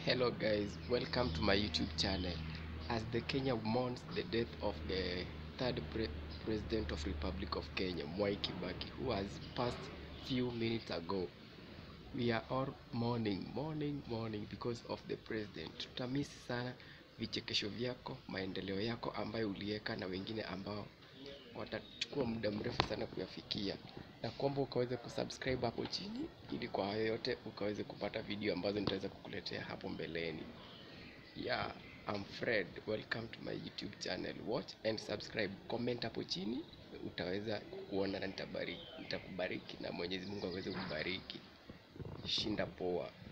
Hello guys, welcome to my YouTube channel. As the Kenya mourns the death of the third president of Republic of Kenya, Mwai Kibaki, who has passed few minutes ago, we are all mourning because of the president. Tutamisi sana vichekesho vyako, maendeleo yako ambayo uliweka na wengine ambao watachukua muda mrefu sana kuyafikia, na kuomba ukaweze kusubscribe hapo chini ili kwa hayo yote ukaweze kupata video ambazo nitaweza kukuletea hapo mbeleni. Yeah, I'm Fred. Welcome to my YouTube channel. Watch and subscribe. Comment hapo chini, utaweza kuona na nitakubariki na Mwenyezi Mungu aweze kubariki. Shinda poa.